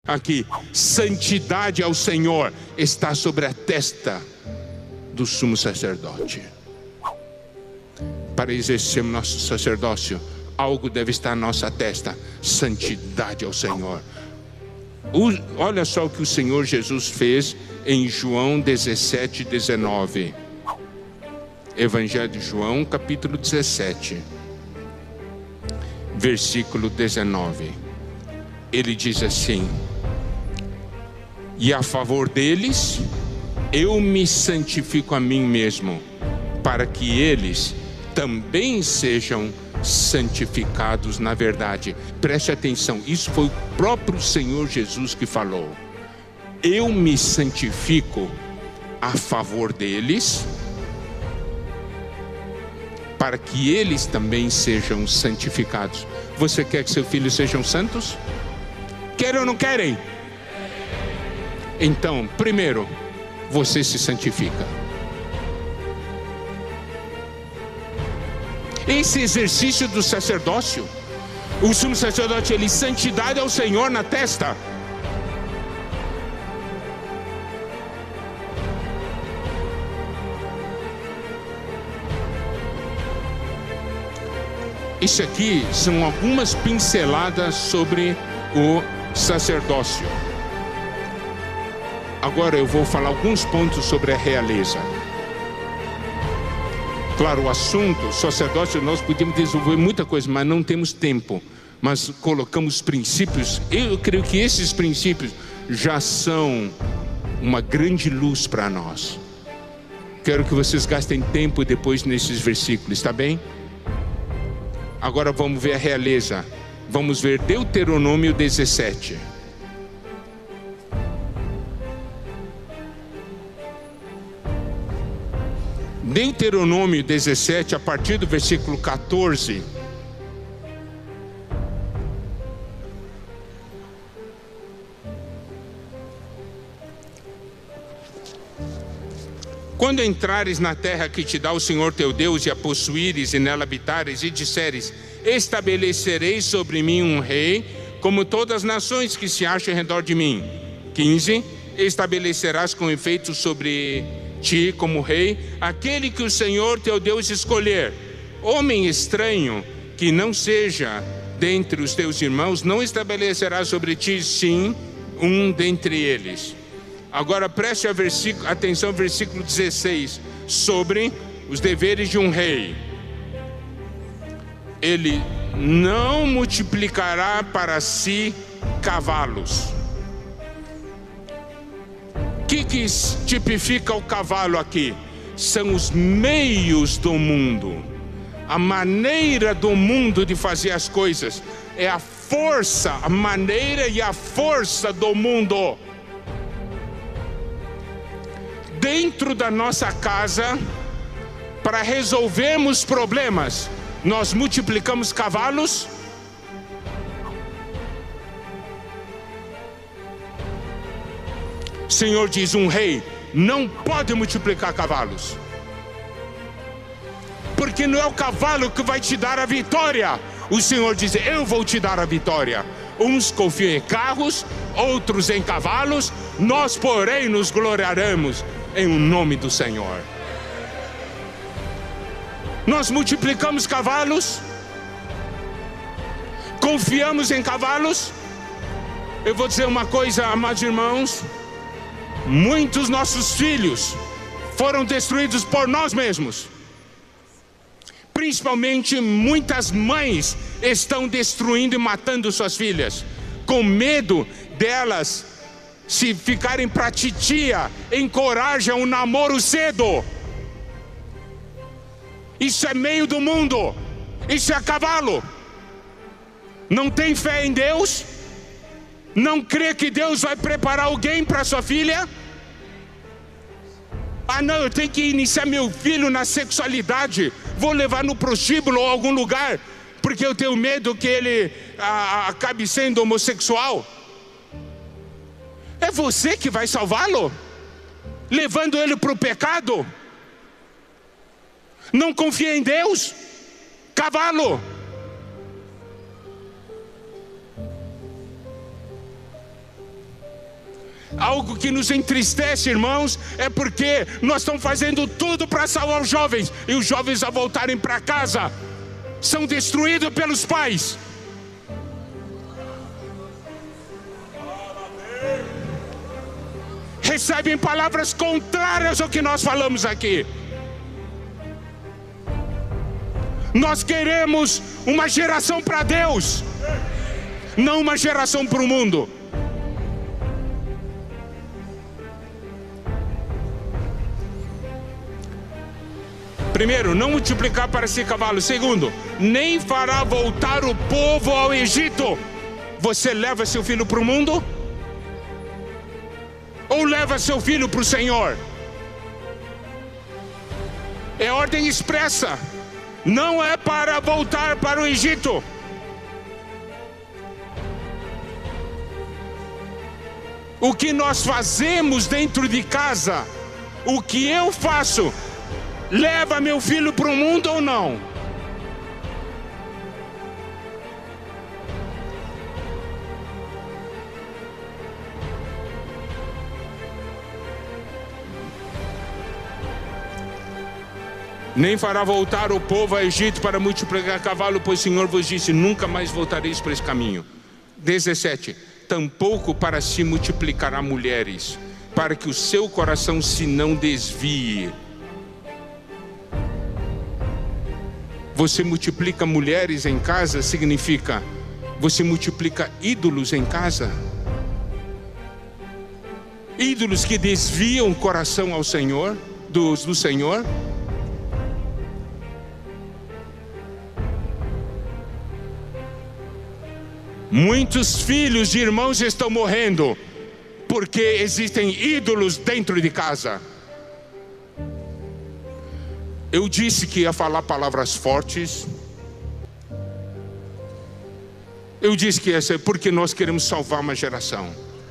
Aqui, santidade ao Senhor está sobre a testa do sumo sacerdote. Para exercermos nosso sacerdócio, algo deve estar na nossa testa: santidade ao Senhor. Olha só o que o Senhor Jesus fez em João 17, 19. Evangelho de João, capítulo 17, versículo 19. Ele diz assim: e a favor deles, eu me santifico a mim mesmo, para que eles também sejam santificados na verdade. Preste atenção, isso foi o próprio Senhor Jesus que falou. Eu me santifico a favor deles, para que eles também sejam santificados. Você quer que seus filhos sejam santos? Querem ou não querem? Então, primeiro, você se santifica. Esse exercício do sacerdócio, o sumo sacerdote, ele santidade ao Senhor na testa. Isso aqui são algumas pinceladas sobre o sacerdócio. Agora eu vou falar alguns pontos sobre a realeza. Claro, o assunto sacerdócio, nós podemos desenvolver muita coisa, mas não temos tempo. Mas colocamos princípios. Eu creio que esses princípios já são uma grande luz para nós. Quero que vocês gastem tempo depois nesses versículos, está bem? Agora vamos ver a realeza. Vamos ver Deuteronômio 17. Deuteronômio 17, a partir do versículo 14. Quando entrares na terra que te dá o Senhor teu Deus, e a possuíres e nela habitares, e disseres: estabelecerei sobre mim um rei, como todas as nações que se acham ao redor de mim. 15. Estabelecerás com efeito sobre ti como rei aquele que o Senhor teu Deus escolher. Homem estranho que não seja dentre os teus irmãos não estabelecerá sobre ti, sim, um dentre eles. Agora preste atenção ao versículo 16, sobre os deveres de um rei. Ele não multiplicará para si cavalos. O que tipifica o cavalo aqui? São os meios do mundo, a maneira do mundo de fazer as coisas. É a força, a maneira e a força do mundo. Dentro da nossa casa, para resolvermos problemas, nós multiplicamos cavalos. O Senhor diz: um rei não pode multiplicar cavalos, porque não é o cavalo que vai te dar a vitória. O Senhor diz: eu vou te dar a vitória. Uns confiam em carros, outros em cavalos, nós porém nos gloriaremos em o nome do Senhor. Nós multiplicamos cavalos, confiamos em cavalos. Eu vou dizer uma coisa, amados irmãos: muitos nossos filhos foram destruídos por nós mesmos. Principalmente muitas mães estão destruindo e matando suas filhas, com medo delas, se ficarem para titia, encorajam o namoro cedo. Isso é meio do mundo, isso é cavalo. Não tem fé em Deus? Não crê que Deus vai preparar alguém para sua filha? Ah não, eu tenho que iniciar meu filho na sexualidade, vou levar no prostíbulo ou algum lugar, porque eu tenho medo que ele acabe sendo homossexual. É você que vai salvá-lo? Levando ele para o pecado? Não confia em Deus? Cavalo. Algo que nos entristece, irmãos, é porque nós estamos fazendo tudo para salvar os jovens, e os jovens, ao voltarem para casa, são destruídos pelos pais. Recebem palavras contrárias ao que nós falamos aqui. Nós queremos uma geração para Deus, não uma geração para o mundo. Primeiro, não multiplicar para si cavalos. Segundo, nem fará voltar o povo ao Egito. Você leva seu filho para o mundo? Ou leva seu filho para o Senhor? É ordem expressa. Não é para voltar para o Egito. O que nós fazemos dentro de casa, o que eu faço, leva meu filho para o mundo ou não? Nem fará voltar o povo ao Egito para multiplicar cavalo, pois o Senhor vos disse: nunca mais voltareis por esse caminho. 17. Tampouco para si multiplicará mulheres, para que o seu coração se não desvie. Você multiplica mulheres em casa, significa você multiplica ídolos em casa. Ídolos que desviam o coração ao Senhor, do Senhor. Muitos filhos de irmãos estão morrendo porque existem ídolos dentro de casa. Eu disse que ia falar palavras fortes. Eu disse que ia ser porque nós queremos salvar uma geração.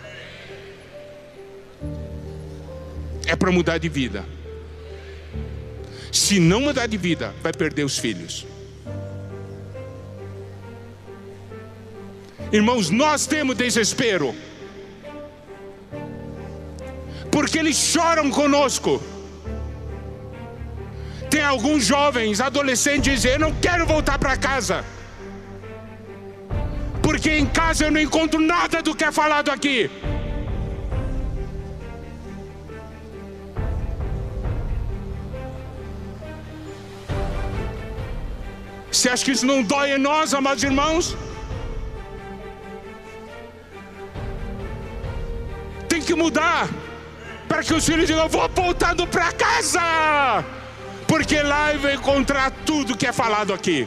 É para mudar de vida. Se não mudar de vida, vai perder os filhos. Irmãos, nós temos desespero, porque eles choram conosco. Tem alguns jovens, adolescentes, dizendo: eu não quero voltar para casa, porque em casa eu não encontro nada do que é falado aqui. Você acha que isso não dói em nós, amados irmãos? Tem que mudar, para que os filhos digam: eu vou voltando para casa, porque lá eu vou encontrar tudo que é falado aqui.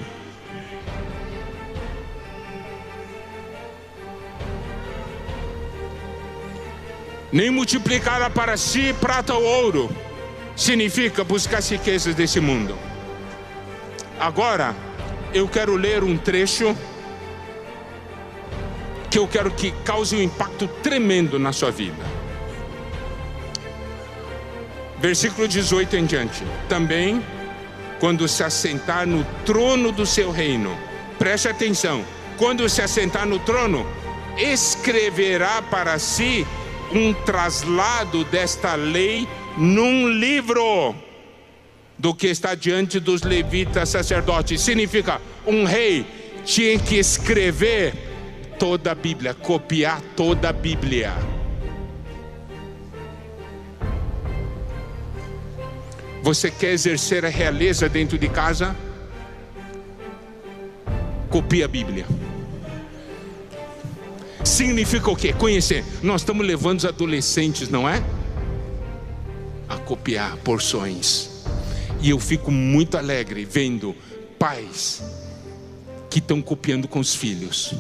Nem multiplicará para si prata ou ouro, significa buscar as riquezas desse mundo. Agora, eu quero ler um trecho que eu quero que cause um impacto tremendo na sua vida. Versículo 18 em diante. Também, quando se assentar no trono do seu reino, preste atenção, quando se assentar no trono, escreverá para si um traslado desta lei num livro, do que está diante dos levitas sacerdotes. Significa, um rei tinha que escrever toda a Bíblia, copiar toda a Bíblia. Você quer exercer a realeza dentro de casa? Copia a Bíblia. Significa o quê? Conhecer. Nós estamos levando os adolescentes, não é? A copiar porções. E eu fico muito alegre vendo pais que estão copiando com os filhos.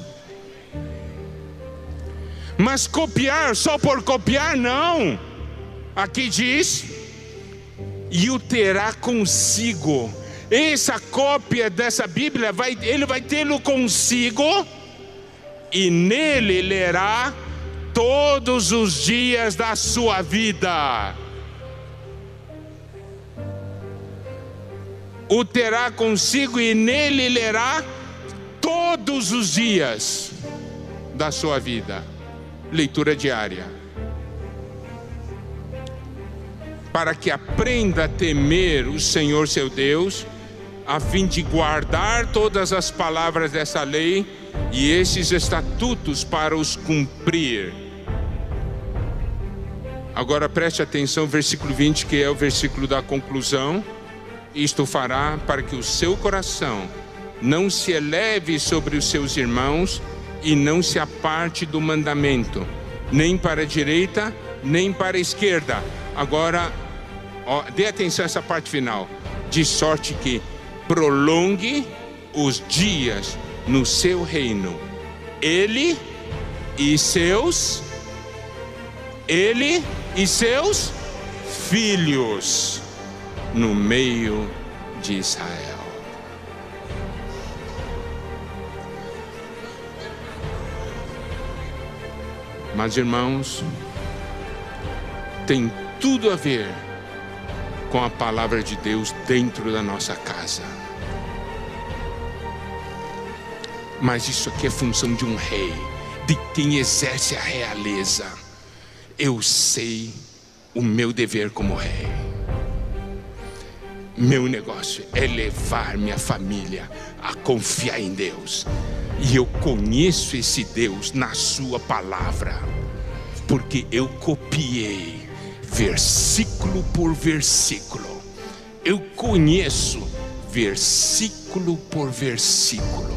Mas copiar só por copiar, não. Aqui diz: e o terá consigo. Essa cópia dessa Bíblia, ele vai tê-lo consigo, e nele lerá todos os dias da sua vida. O terá consigo e nele lerá todos os dias da sua vida. Leitura diária. para que aprenda a temer o Senhor seu Deus, a fim de guardar todas as palavras dessa lei e esses estatutos para os cumprir. Agora preste atenção, versículo 20, que é o versículo da conclusão. Isto fará para que o seu coração não se eleve sobre os seus irmãos e não se aparte do mandamento, nem para a direita, nem para a esquerda. Agora, dê atenção a essa parte final. De sorte que prolongue os dias no seu reino, ele e seus filhos no meio de Israel. Mas, irmãos, tem tudo a ver com a palavra de Deus dentro da nossa casa. Mas isso aqui é função de um rei, de quem exerce a realeza. Eu sei o meu dever como rei. Meu negócio é levar minha família a confiar em Deus. E eu conheço esse Deus na sua palavra, porque eu copiei versículo por versículo. Eu conheço versículo por versículo.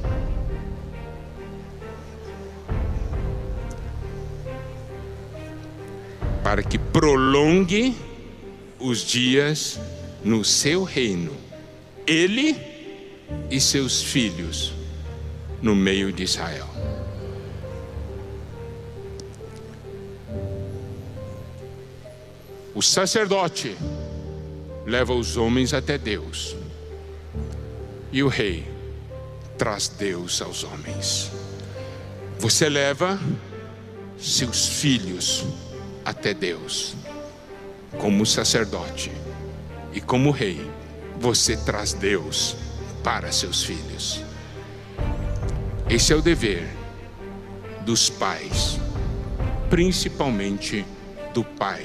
Para que prolongue os dias no seu reino, ele e seus filhos no meio de Israel. O sacerdote leva os homens até Deus, e o rei traz Deus aos homens. Você leva seus filhos até Deus, como sacerdote, e como rei, você traz Deus para seus filhos. Esse é o dever dos pais, principalmente do pai.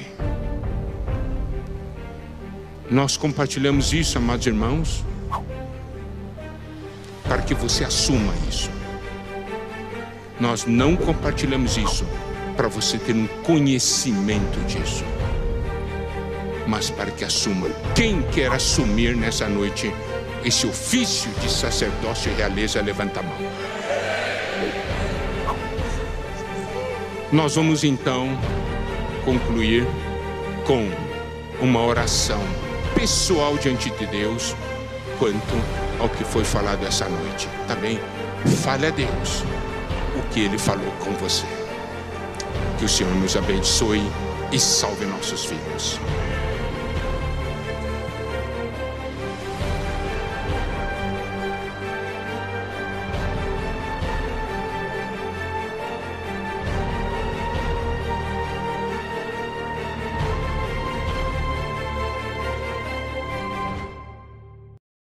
Nós compartilhamos isso, amados irmãos, para que você assuma isso. Nós não compartilhamos isso para você ter um conhecimento disso, mas para que assuma. Quem quer assumir nessa noite esse ofício de sacerdócio e realeza, levanta a mão. Nós vamos então concluir com uma oração pessoal diante de Deus quanto ao que foi falado essa noite, tá bem? Fale a Deus o que Ele falou com você. Que o Senhor nos abençoe e salve nossos filhos.